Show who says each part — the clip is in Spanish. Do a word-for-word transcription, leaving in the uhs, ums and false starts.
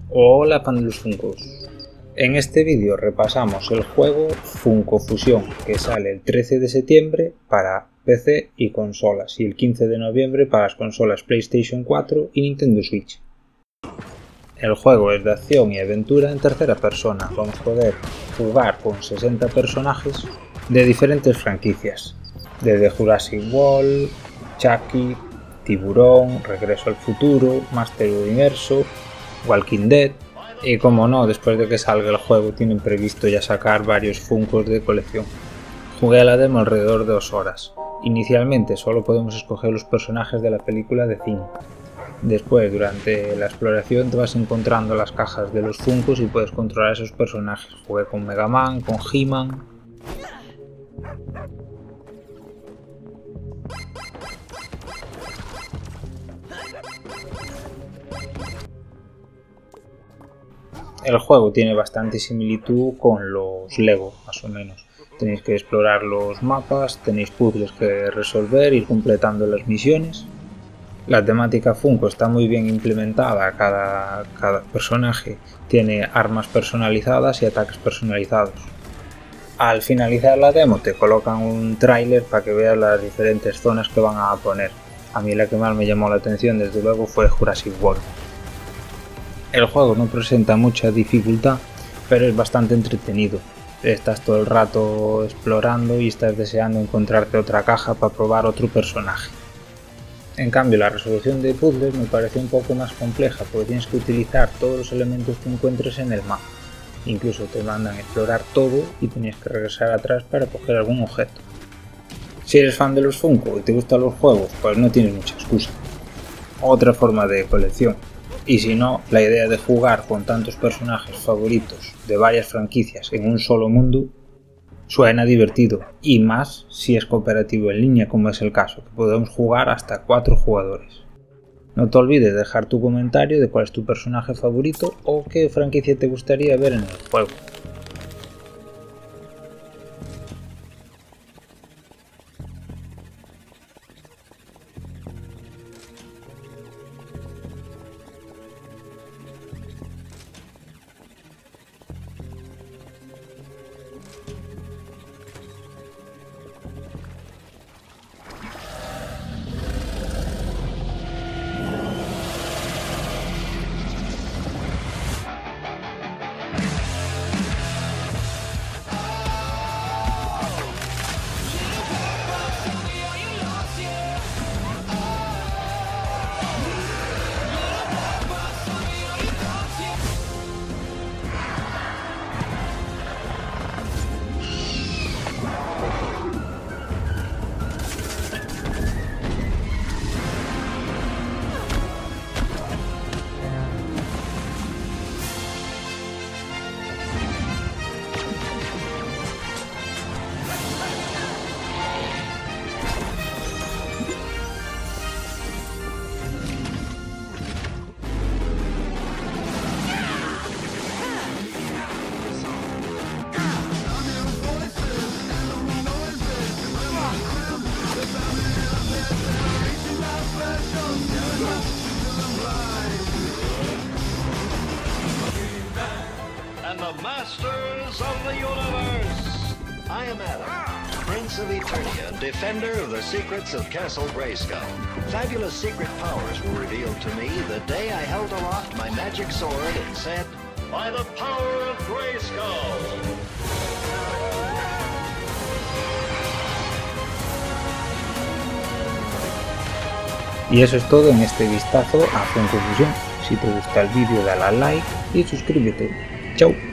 Speaker 1: Hola Pandulus Funkos. En este vídeo repasamos el juego Funko Fusión, que sale el trece de septiembre para P C y consolas y el quince de noviembre para las consolas PlayStation cuatro y Nintendo Switch. El juego es de acción y aventura en tercera persona. Vamos a poder jugar con sesenta personajes de diferentes franquicias, desde Jurassic World, Chucky, Tiburón, Regreso al Futuro, Master Universo, Walking Dead, y como no, después de que salga el juego tienen previsto ya sacar varios Funkos de colección. Jugué a la demo alrededor de dos horas. Inicialmente solo podemos escoger los personajes de la película de cine. Después, durante la exploración te vas encontrando las cajas de los Funkos y puedes controlar a esos personajes. Jugué con Mega Man, con He-Man. El juego tiene bastante similitud con los Lego, más o menos. Tenéis que explorar los mapas, tenéis puzzles que resolver, ir completando las misiones. La temática Funko está muy bien implementada, cada, cada personaje tiene armas personalizadas y ataques personalizados. Al finalizar la demo te colocan un tráiler para que veas las diferentes zonas que van a poner. A mí la que más me llamó la atención desde luego fue Jurassic World. El juego no presenta mucha dificultad, pero es bastante entretenido. Estás todo el rato explorando y estás deseando encontrarte otra caja para probar otro personaje. En cambio, la resolución de puzzles me pareció un poco más compleja, porque tienes que utilizar todos los elementos que encuentres en el mapa. Incluso te mandan a explorar todo y tenías que regresar atrás para coger algún objeto. Si eres fan de los Funko y te gustan los juegos, pues no tienes mucha excusa. Otra forma de colección. Y si no, la idea de jugar con tantos personajes favoritos de varias franquicias en un solo mundo suena divertido, y más si es cooperativo en línea, como es el caso, que podemos jugar hasta cuatro jugadores. No te olvides de dejar tu comentario de cuál es tu personaje favorito o qué franquicia te gustaría ver en el juego.
Speaker 2: And the masters of the universe. I am Adam, Prince of Eternia, defender of the secrets of Castle Grayskull. Fabulous secret powers were revealed to me the day I held aloft my magic sword and said, "By the power of Grayskull."
Speaker 1: Y eso es todo en este vistazo a Funko Fusión. Si te gusta el vídeo dale a like y suscríbete. Chao.